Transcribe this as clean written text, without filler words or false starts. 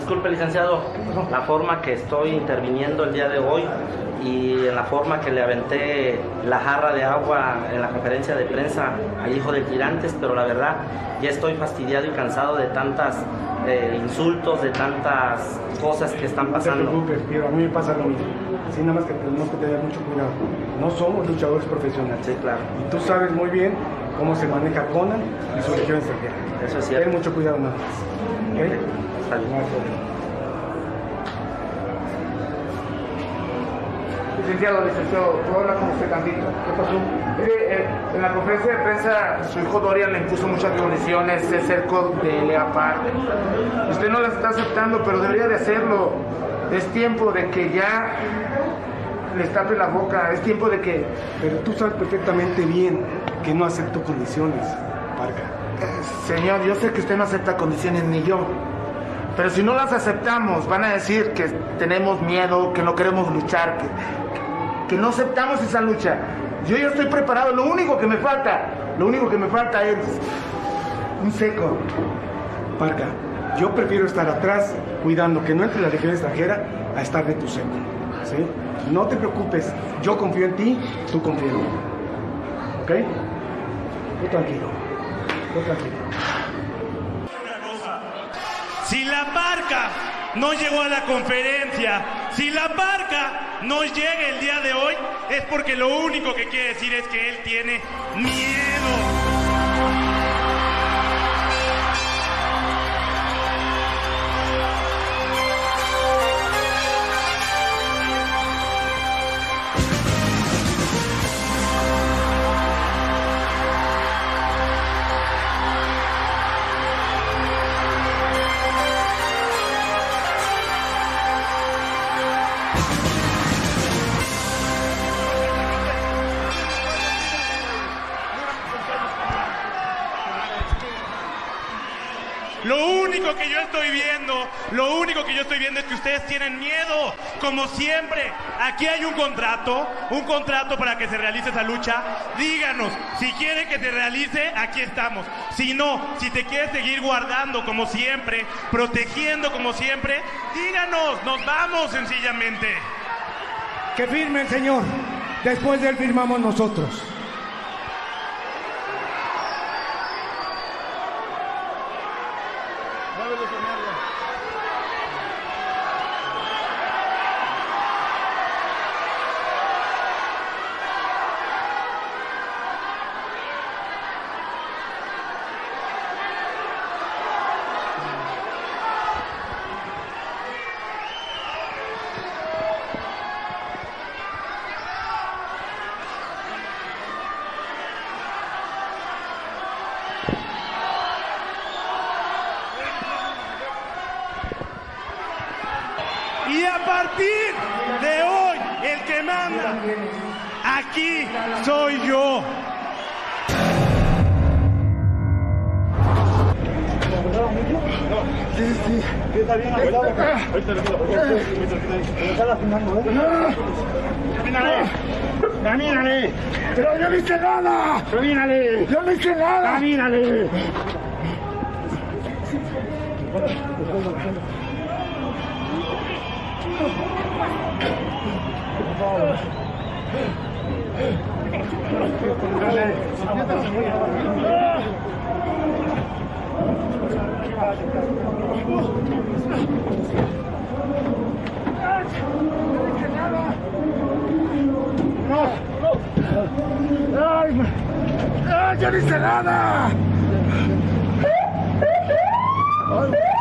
disculpe, licenciado, la forma que estoy interviniendo el día de hoy y en la forma que le aventé la jarra de agua en la conferencia de prensa al hijo de Tirantes, pero la verdad ya estoy fastidiado y cansado de tantas insultos, de tantas cosas que están pasando. No te preocupes, Piero, a mí me pasa lo mismo. Así nada más que tenemos que tener mucho cuidado. No somos luchadores profesionales. Sí, claro. Y tú sabes muy bien cómo se maneja Conan y su legión extranjera. Eso es cierto. Ten mucho cuidado nada más. ¿Okay? Está bien. Licenciado, ¿puedo hablar con usted tantito? ¿Qué pasó? Mire, en la conferencia de prensa, su hijo Dorian le impuso muchas condiciones, el cerco de Leapar. Usted no las está aceptando, pero debería de hacerlo. Es tiempo de que ya les tape la boca, es tiempo de que... Pero tú sabes perfectamente bien que no acepto condiciones, Parca. Señor, yo sé que usted no acepta condiciones, ni yo. Pero si no las aceptamos, van a decir que tenemos miedo, que no queremos luchar, que no aceptamos esa lucha. Yo ya estoy preparado, lo único que me falta es un seco. Parca, yo prefiero estar atrás cuidando que no entre la legión extranjera a estar de tu seco, ¿sí? No te preocupes, yo confío en ti, tú confías en mí. ¿Ok? Tú tranquilo, tú tranquilo. Si la Parca no llegó a la conferencia, si la Parca no llega el día de hoy, es porque lo único que quiere decir es que él tiene miedo. Lo único que yo estoy viendo es que ustedes tienen miedo, como siempre. Aquí hay un contrato para que se realice esa lucha. Díganos, si quieren que se realice, aquí estamos. Si no, si te quieres seguir guardando como siempre, protegiendo como siempre, díganos, nos vamos sencillamente. Que firme el señor, después de él firmamos nosotros. Y a partir de hoy, el que manda aquí soy yo. Sí. Está bien, abuelado. Camínale. Pero yo no hice nada. Camínale. Yo no hice nada. Camínale. ¡Ay, yo no hice nada!